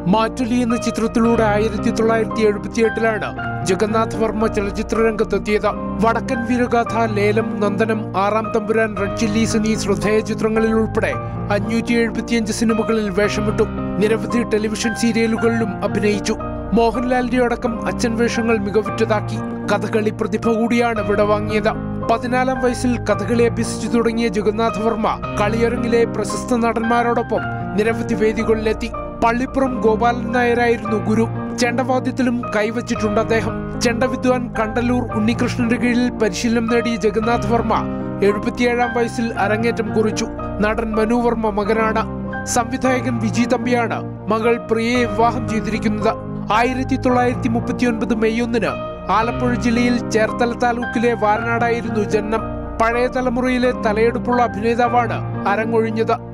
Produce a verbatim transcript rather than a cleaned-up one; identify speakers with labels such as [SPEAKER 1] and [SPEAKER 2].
[SPEAKER 1] മാറ്റുലി എന്ന ചിത്രത്തിലൂടെ ആയിരത്തി തൊള്ളായിരത്തി എഴുപത്തി എട്ടിലാണ് ജഗന്നാഥ് വർമ്മ ചലച്ചിത്രരംഗത്തെത്തിയത്. വടക്കൻ വീരഗാഥ, ലേലം, നന്ദനം, ആറാം തമ്പുരാൻ, റെഡ് ചില്ലീസ് എന്നീ ശ്രദ്ധേയ ചിത്രങ്ങളിൽ ഉൾപ്പെടെ അഞ്ഞൂറ്റി എഴുപത്തിയഞ്ച് സിനിമകളിൽ വേഷമിട്ടു. നിരവധി ടെലിവിഷൻ സീരിയലുകളിലും അഭിനയിച്ചു. മോഹൻലാലിന്റെ അടക്കം അച്ഛൻ വേഷങ്ങൾ മികവുറ്റതാക്കി. കഥകളി പ്രതിഭ കൂടിയാണ് വിടവാങ്ങിയത്. പതിനാലാം വയസ്സിൽ കഥകളി അഭ്യസിച്ചു തുടങ്ങിയ ജഗന്നാഥ് വർമ്മ കളിയരങ്ങിലെ പ്രശസ്ത നടന്മാരോടൊപ്പം നിരവധി വേദികളിലെത്തി. പള്ളിപ്പുറം ഗോപാലൻ നായരായിരുന്നു ഗുരു. ചെണ്ടവാദ്യത്തിലും കൈവച്ചിട്ടുണ്ട് അദ്ദേഹം. ചെണ്ടവിദ്വാൻ കണ്ടല്ലൂർ ഉണ്ണികൃഷ്ണന്റെ കീഴിൽ പരിശീലനം നേടിയ ജഗന്നാഥ് വർമ്മ എഴുപത്തിയേഴാം വയസ്സിൽ അരങ്ങേറ്റം കുറിച്ചു. നടൻ മനു വർമ്മ മകനാണ്. സംവിധായകൻ വിജി തമ്പിയാണ് മകൾ പ്രിയയെ വിവാഹം ചെയ്തിരിക്കുന്നത്. ആയിരത്തി തൊള്ളായിരത്തി മുപ്പത്തി ഒൻപത് മെയ് ഒന്നിന് ആലപ്പുഴ ജില്ലയിൽ ചേർത്തല താലൂക്കിലെ വാരനാടായിരുന്നു ജനനം. പഴയ തലമുറയിലെ തലയെടുപ്പുള്ള അഭിനേതാവാണ് അരങ്ങൊഴിഞ്ഞത്.